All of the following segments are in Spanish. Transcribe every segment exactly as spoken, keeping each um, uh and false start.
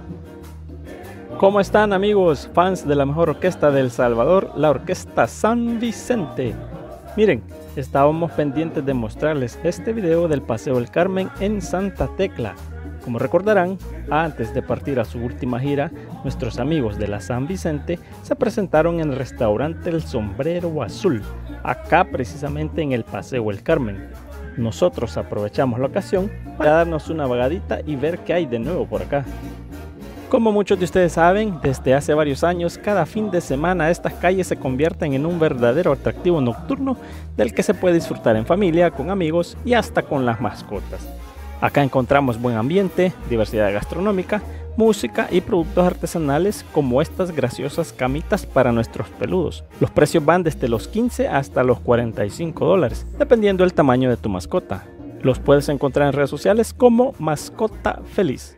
¿Cómo están, amigos, fans de la mejor orquesta de El Salvador, la Orquesta San Vicente? Miren, estábamos pendientes de mostrarles este video del Paseo El Carmen en Santa Tecla. Como recordarán, antes de partir a su última gira, nuestros amigos de la San Vicente se presentaron en el restaurante El Sombrero Azul, acá precisamente en el Paseo El Carmen. Nosotros aprovechamos la ocasión para darnos una vagadita y ver qué hay de nuevo por acá. Como muchos de ustedes saben, desde hace varios años, cada fin de semana estas calles se convierten en un verdadero atractivo nocturno del que se puede disfrutar en familia, con amigos y hasta con las mascotas. Acá encontramos buen ambiente, diversidad gastronómica, música y productos artesanales como estas graciosas camitas para nuestros peludos. Los precios van desde los quince hasta los cuarenta y cinco dólares, dependiendo del tamaño de tu mascota. Los puedes encontrar en redes sociales como Mascota Feliz.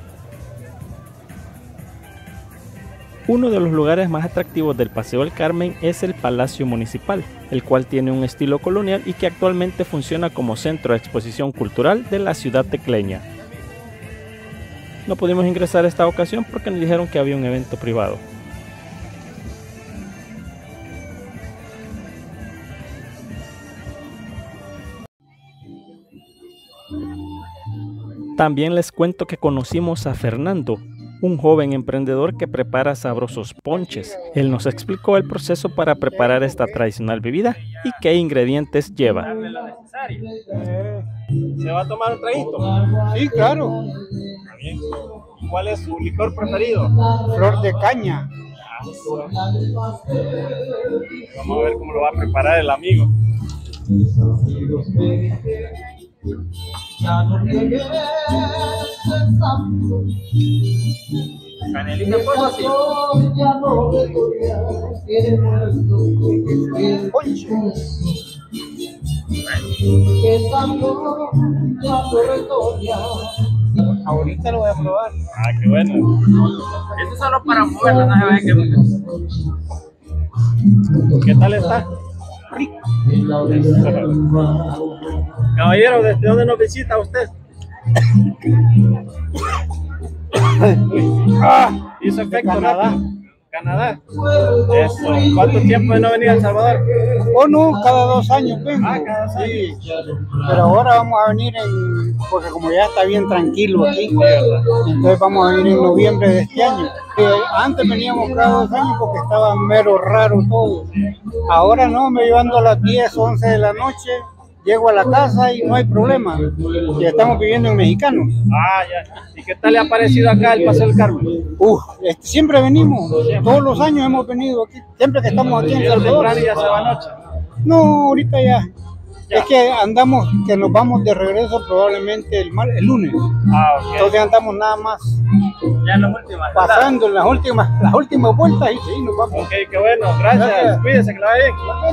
Uno de los lugares más atractivos del Paseo El Carmen es el Palacio Municipal, el cual tiene un estilo colonial y que actualmente funciona como centro de exposición cultural de la ciudad tecleña. No pudimos ingresar a esta ocasión porque nos dijeron que había un evento privado. También les cuento que conocimos a Fernando, un joven emprendedor que prepara sabrosos ponches. Él nos explicó el proceso para preparar esta tradicional bebida y qué ingredientes lleva. ¿Se va a tomar un traguito? Sí, claro. Está bien. ¿Cuál es su licor preferido? Flor de caña. Vamos a ver cómo lo va a preparar el amigo. Canelita en polvo, sí. Ponche. Ahorita lo voy a probar. Ah, qué bueno. Esto es solo para moverlo, no se vaya que ¿Qué tal está? Rico. Caballero, ¿desde dónde nos visita usted? Ah, hizo efecto, Canadá. rápido. Canadá. Eso. ¿Cuánto tiempo de no venir a El Salvador? Oh, no, cada dos años vengo. Ah, cada dos Sí. Pero ahora vamos a venir en, porque como ya está bien tranquilo aquí, entonces vamos a venir en noviembre de este año. Eh, antes veníamos cada dos años porque estaba mero raro todo. Ahora no, me llevando a las diez, once de la noche, llego a la casa y no hay problema. Ya estamos viviendo en Mexicanos. Ah, ya. ¿Y qué tal le ha parecido acá el Paseo del Carmen? Uf, este, siempre venimos, todos los años hemos venido aquí, siempre que estamos aquí en ¿Llega Salvador. temprano y ya se va anoche? No, ahorita ya. Ya. Es que andamos, que nos vamos de regreso probablemente el, mar, el lunes. Ah, ok. Entonces andamos nada más ya en las últimas. pasando en las últimas, las últimas vueltas y sí, nos vamos. Ok, qué bueno. Gracias. Gracias. Cuídese, que la vaya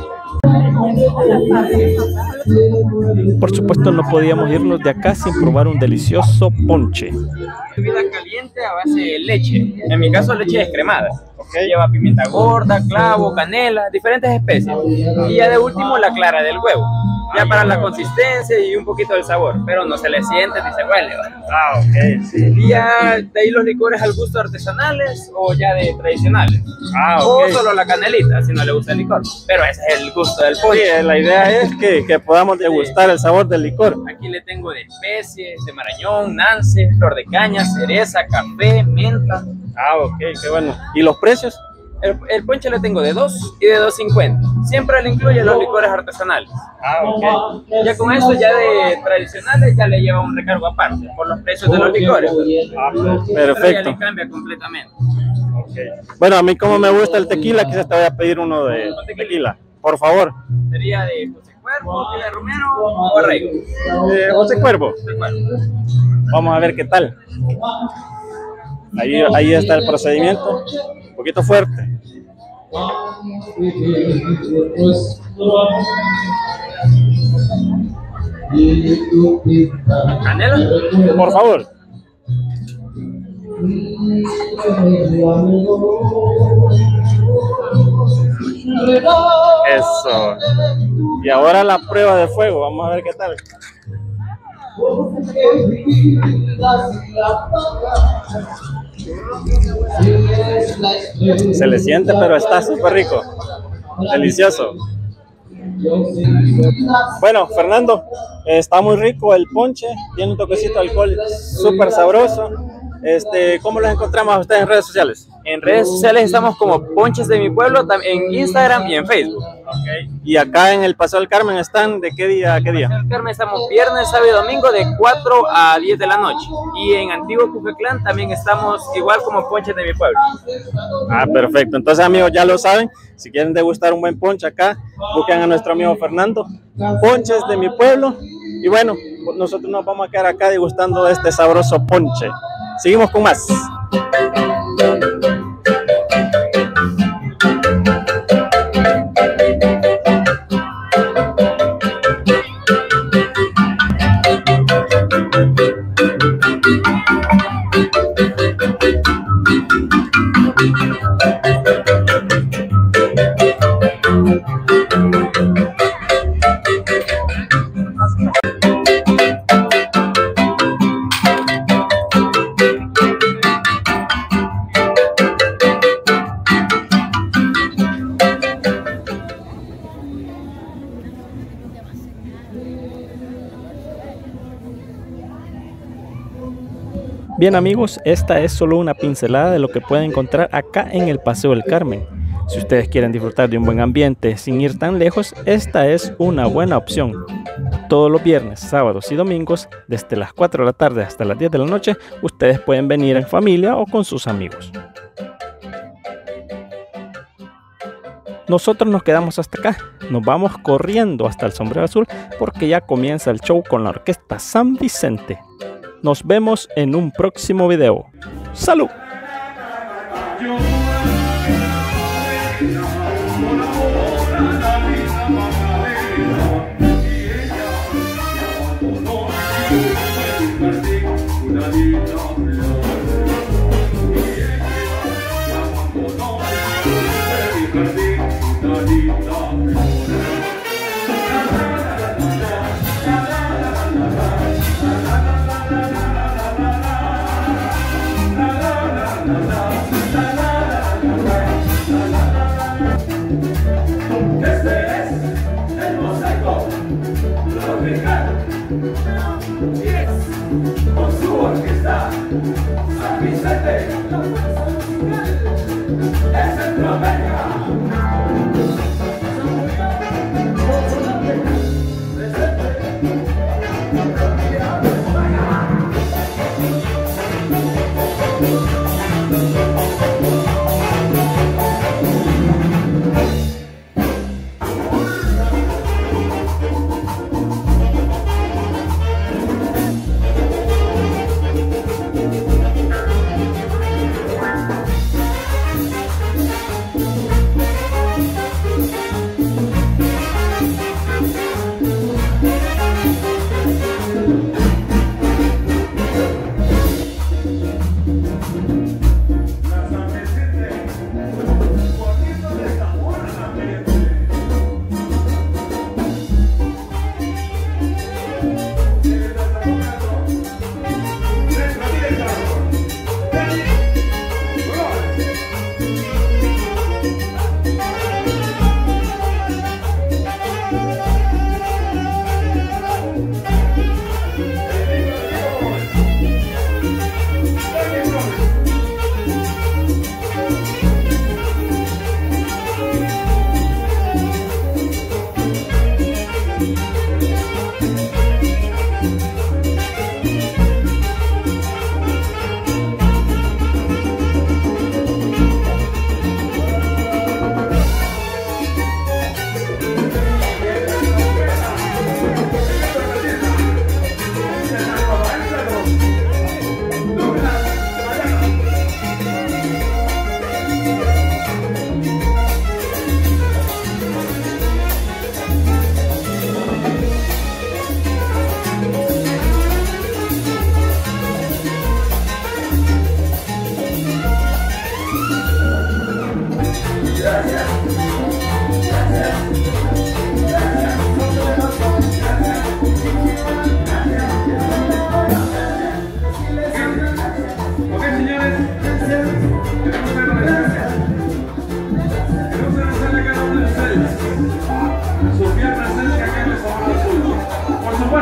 bien. Por supuesto, no podíamos irnos de acá sin probar un delicioso ponche. Bebida caliente a base de leche. En mi caso, leche descremada. Okay. Lleva pimienta gorda, clavo, canela, diferentes especies. Y ya de último, la clara del huevo. Ya para la consistencia y un poquito del sabor. Pero no se le siente ni se huele. Ah, ok, sí. Y ya de ahí los licores al gusto artesanales o ya de tradicionales. Ah, O ok. solo la canelita, si no le gusta el licor. Pero ese es el gusto del ponche. Sí, la idea es que, que podamos degustar el sabor del licor. Aquí le tengo de especies, de marañón, nance, flor de caña, cereza, café, menta. Ah, ok, qué bueno. ¿Y los precios? El, el ponche le tengo de dos y de dos cincuenta. Siempre le incluye los licores artesanales. Ah, ok. Ya con esto, ya de tradicionales, ya le lleva un recargo aparte por los precios de los licores. Ah, Pero ya perfecto. le cambia completamente. Okay. Bueno, a mí como me gusta el tequila, quizás te voy a pedir uno de tequila. Por favor. Sería de José Cuervo, de Romero o Arraigo. Eh, José Cuervo. José Cuervo. Vamos a ver qué tal. Ahí, ahí está el procedimiento. Un poquito fuerte. ¿Canela? Por favor. Eso. Y ahora la prueba de fuego. Vamos a ver qué tal. Se le siente, pero está súper rico, delicioso. Bueno, Fernando, está muy rico el ponche, tiene un toquecito de alcohol súper sabroso. Este, ¿cómo los encontramos a ustedes en redes sociales? En redes sociales estamos como Ponches de mi Pueblo, en Instagram y en Facebook. Okay. Y acá en el Paseo del Carmen están ¿de qué día a qué día? En el Paseo del Carmen estamos viernes, sábado y domingo de cuatro a diez de la noche. Y en Antiguo Cujeclán también estamos igual como Ponches de mi Pueblo. Ah, perfecto. Entonces, amigos, ya lo saben. Si quieren degustar un buen ponche acá, busquen a nuestro amigo Fernando. Ponches de mi Pueblo. Y bueno, nosotros nos vamos a quedar acá degustando este sabroso ponche. Seguimos con más. Bien amigos, esta es solo una pincelada de lo que pueden encontrar acá en el Paseo del Carmen. Si ustedes quieren disfrutar de un buen ambiente sin ir tan lejos, esta es una buena opción. Todos los viernes, sábados y domingos, desde las cuatro de la tarde hasta las diez de la noche, ustedes pueden venir en familia o con sus amigos. Nosotros nos quedamos hasta acá, nos vamos corriendo hasta el Sombrero Azul porque ya comienza el show con la Orquesta San Vicente. Nos vemos en un próximo video. ¡Salud! Con su orquesta San Vicente, de Centroamérica.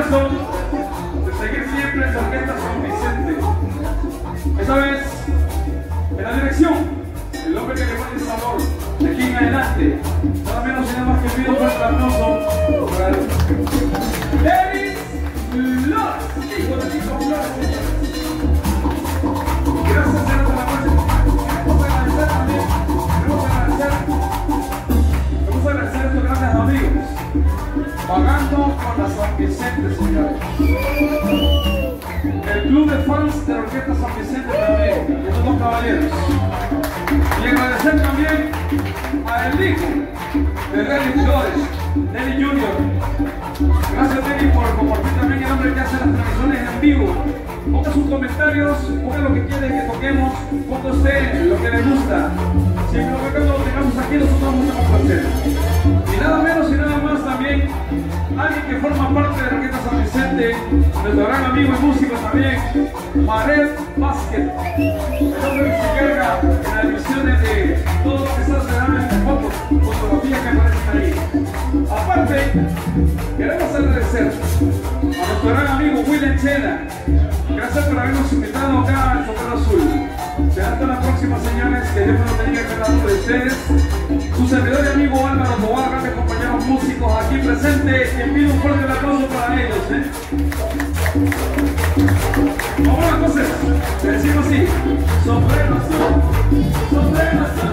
esfuerzo de seguir siempre en la Orquesta San Vicente. Esta vez, en la dirección, el hombre que le pone el sabor, de aquí en adelante, nada menos y nada más que pido un fuerte aplauso para David Flores, hijo de Nico Flores. Gracias, señores de la noche. Queremos agradecer también, queremos agradecer, queremos agradecer a estos grandes amigos, pagando con la San Vicente, señores. El club de fans de la Orquesta San Vicente también, estos dos caballeros. Y agradecer también al hijo de David Flores, Denny junior Gracias, Denny, por compartir también el hombre que hace las transmisiones en vivo. Ponga sus comentarios, ponga lo que quiere que toquemos, ponga usted lo que le gusta. Siempre lo que lo tengamos aquí, nosotros vamos a complacer. Y nada menos y nada más también, alguien que forma parte de la Orquesta San Vicente, nuestro gran amigo y músico también, Mared Vázquez. El hombre que se encarga en las emisiones de todo lo que se hace en fotos, fotografías que aparecen ahí. Aparte, queremos agradecer a nuestro gran amigo William Chena. Gracias por habernos invitado acá al Sombrero Azul. Será hasta la próxima, señores, que Dios nos bendiga cada uno de ustedes. Su servidor y amigo Álvaro Tobar, grandes compañeros músicos aquí presentes, que pido un fuerte aplauso para ellos. ¿eh? Vamos entonces, le decimos así: Sombrero Azul, Sombrero Azul.